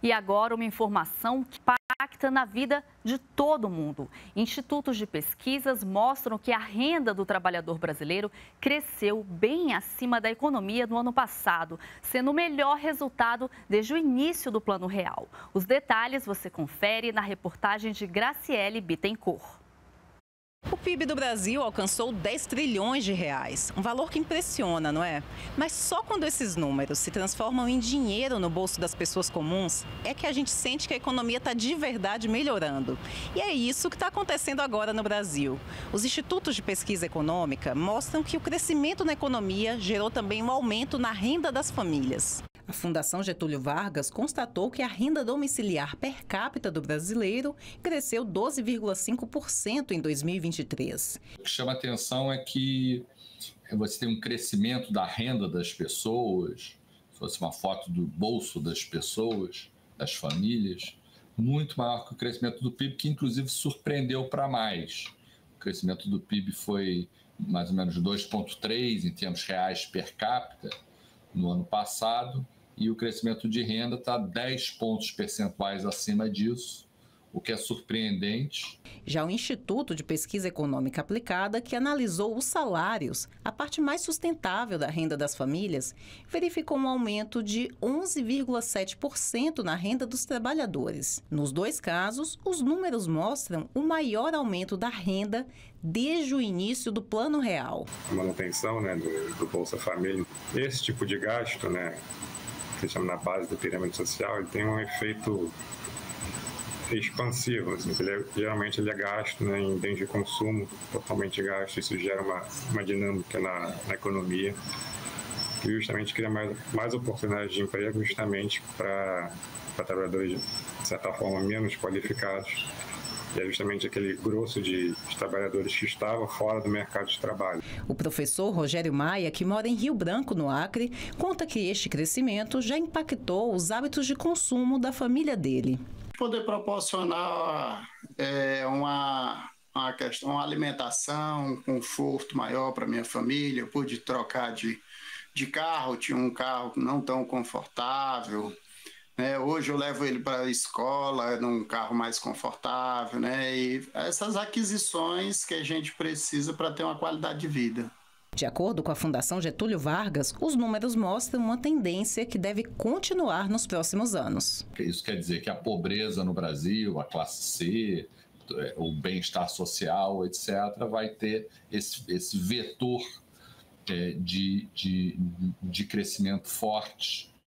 E agora uma informação que impacta na vida de todo mundo. Institutos de pesquisas mostram que a renda do trabalhador brasileiro cresceu bem acima da economia no ano passado, sendo o melhor resultado desde o início do Plano Real. Os detalhes você confere na reportagem de Graciele Bittencourt. O PIB do Brasil alcançou 10 trilhões de reais, um valor que impressiona, não é? Mas só quando esses números se transformam em dinheiro no bolso das pessoas comuns é que a gente sente que a economia está de verdade melhorando. E é isso que está acontecendo agora no Brasil. Os institutos de pesquisa econômica mostram que o crescimento na economia gerou também um aumento na renda das famílias. A Fundação Getúlio Vargas constatou que a renda domiciliar per capita do brasileiro cresceu 12,5% em 2023. O que chama atenção é que você tem um crescimento da renda das pessoas, se fosse uma foto do bolso das pessoas, das famílias, muito maior que o crescimento do PIB, que inclusive surpreendeu para mais. O crescimento do PIB foi mais ou menos 2,3 em termos reais per capita no ano passado, e o crescimento de renda está 10 pontos percentuais acima disso, o que é surpreendente. Já o Instituto de Pesquisa Econômica Aplicada, que analisou os salários, a parte mais sustentável da renda das famílias, verificou um aumento de 11,7% na renda dos trabalhadores. Nos dois casos, os números mostram o maior aumento da renda desde o início do Plano Real. A manutenção, do Bolsa Família, esse tipo de gasto, que se chama na base da pirâmide social, ele tem um efeito expansivo, assim, geralmente ele é gasto em bens de consumo, totalmente gasto, isso gera uma dinâmica na economia, que justamente cria mais oportunidades de emprego justamente para trabalhadores, de certa forma, menos qualificados. E é justamente aquele grosso de trabalhadores que estavam fora do mercado de trabalho. O professor Rogério Maia, que mora em Rio Branco, no Acre, conta que este crescimento já impactou os hábitos de consumo da família dele. Poder proporcionar uma alimentação, um conforto maior para minha família. Eu pude trocar de carro, tinha um carro não tão confortável. Hoje eu levo ele para a escola num carro mais confortável, e essas aquisições que a gente precisa para ter uma qualidade de vida. De acordo com a Fundação Getúlio Vargas, os números mostram uma tendência que deve continuar nos próximos anos. Isso quer dizer que a pobreza no Brasil, a classe C, o bem-estar social, etc., vai ter esse vetor de crescimento forte